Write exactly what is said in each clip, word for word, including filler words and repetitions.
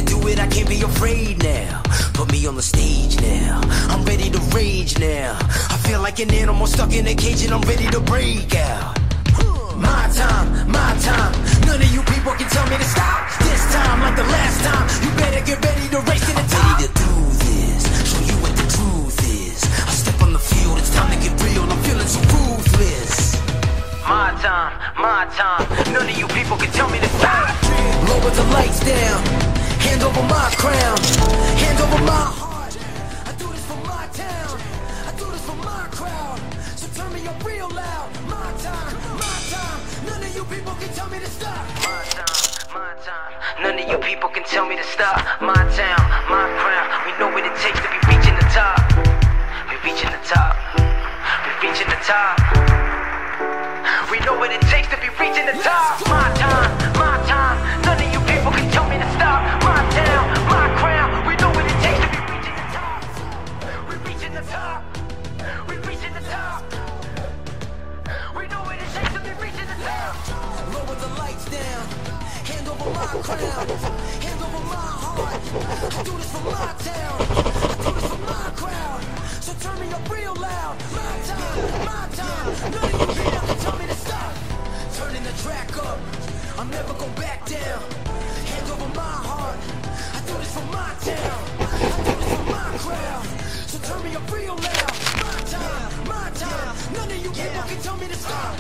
to do it, I can't be afraid now. Put me on the stage now, I'm ready to rage now. I feel like an animal stuck in a cage and I'm ready to break out. My time, my time, none of you people can tell me to stop. This time, like the last time, you better get ready to race to the top. I'm ready to do this, show you what the truth is. I step on the field, it's time to get real, I'm feeling so ruthless. My time, my time, none of you people can tell me to stop. Lower the lights down, hand over my crown, hand over my heart. I do this for my town, I do this for my crowd. So turn me up real loud. My time, my time, none of you people can tell me to stop. My time, my time, none of you people can tell me to stop. My town, my crown, we know what it takes to be reaching the top. We reaching the top, we reaching the top. We know what it takes to be reaching the top. My time, my time, none of you people can tell me to stop. My town, my crown, we know what it takes to be reaching the top. We reaching the top, we reaching the top. We know what it takes to be reaching the top. Lower the lights down, hand over my crown, hand over my heart. I do this for my town, I do this for my crowd. So turn me up real loud. My time, my time, none of you people can tell me to stop. Turning the track up, I'm never going back down. Hand over my heart, I do this for my town, I do this for my crowd. So turn me up real loud. My time, my time, none of you people can tell me to stop.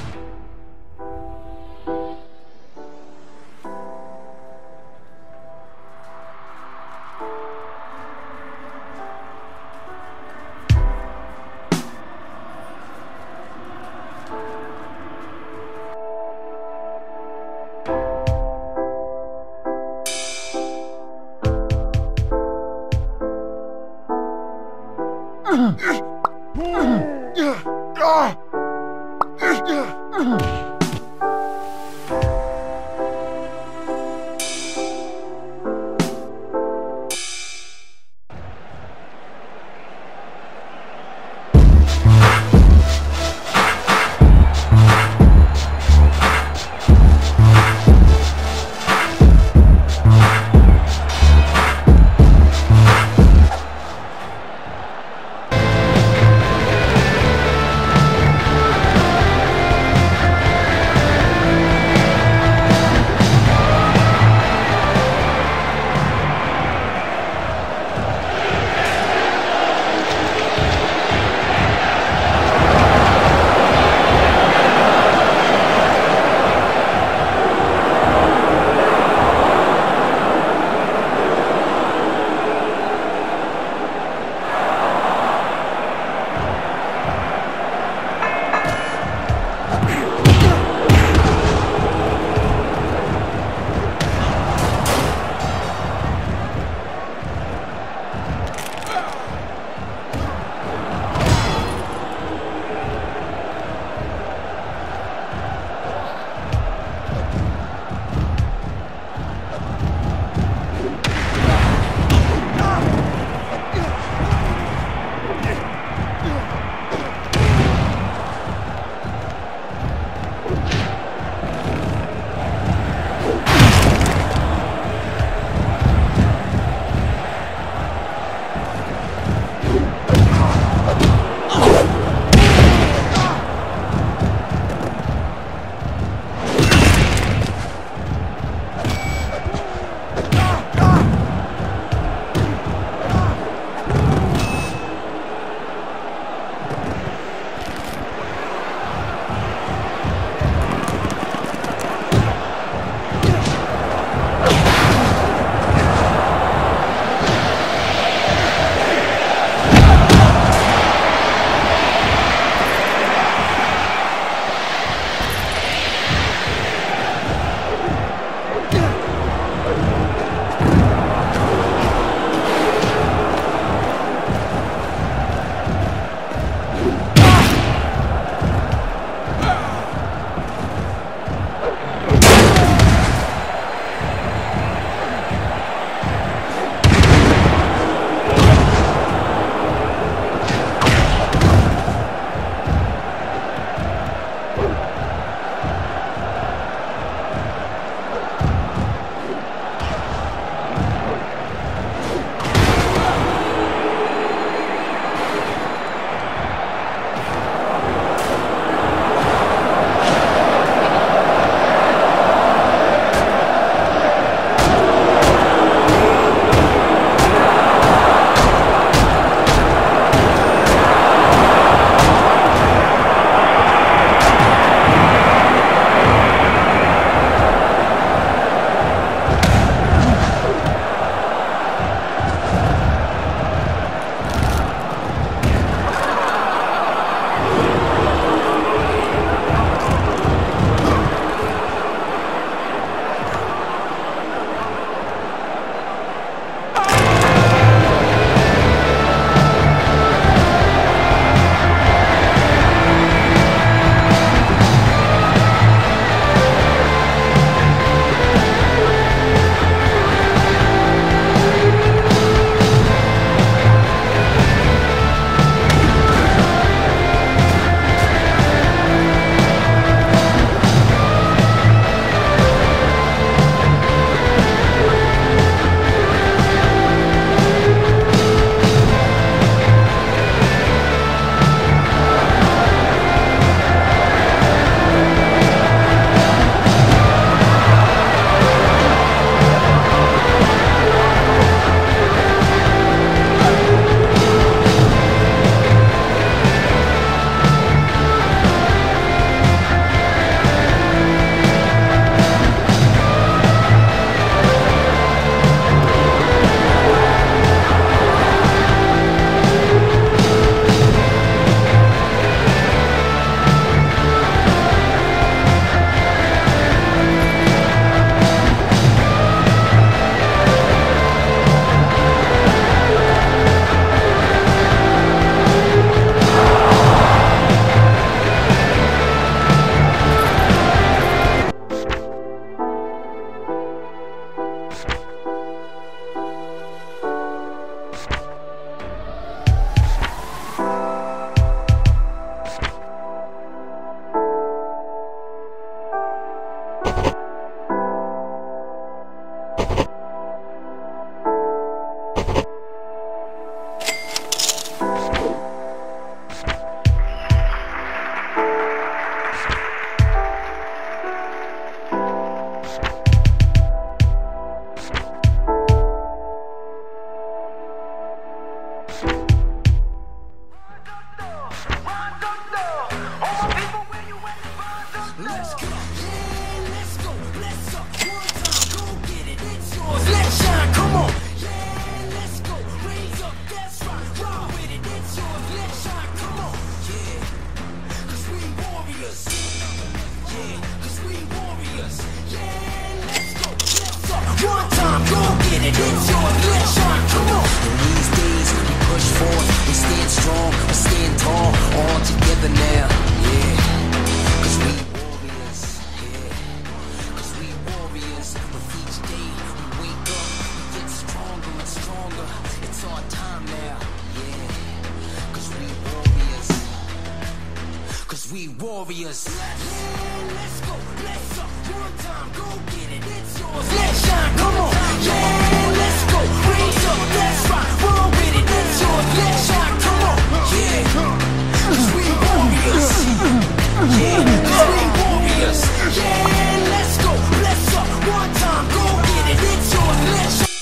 Street warriors. Yeah, let's go, let's up, one time, go get it, it's yours. Let's shine, come on. Yeah, let's go, raise up, let's rock, roll with it, it's yours. Let's shine, come on. Yeah, Street warriors. Yeah, Street warriors. Yeah, let's go, let's up, one time, go get it, it's yours. Let's shine.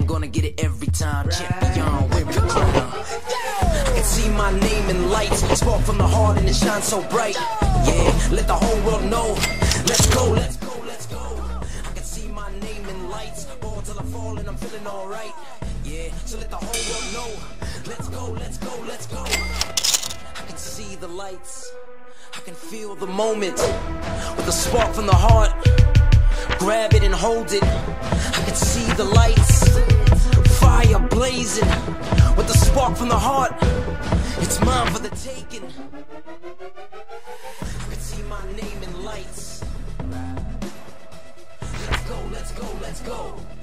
gonna get it every time. Champion with the crown. I can see my name in lights, spark from the heart and it shines so bright. Yeah, let the whole world know. Let's go, let's go, let's go. I can see my name in lights, ball till I fall and I'm feeling alright. Yeah, so let the whole world know. Let's go, let's go, let's go. I can see the lights, I can feel the moment. With a spark from the heart, grab it and hold it. I can see the lights, fire blazing. With the spark from the heart, it's mine for the taking. I can see my name in lights. Let's go, let's go, let's go.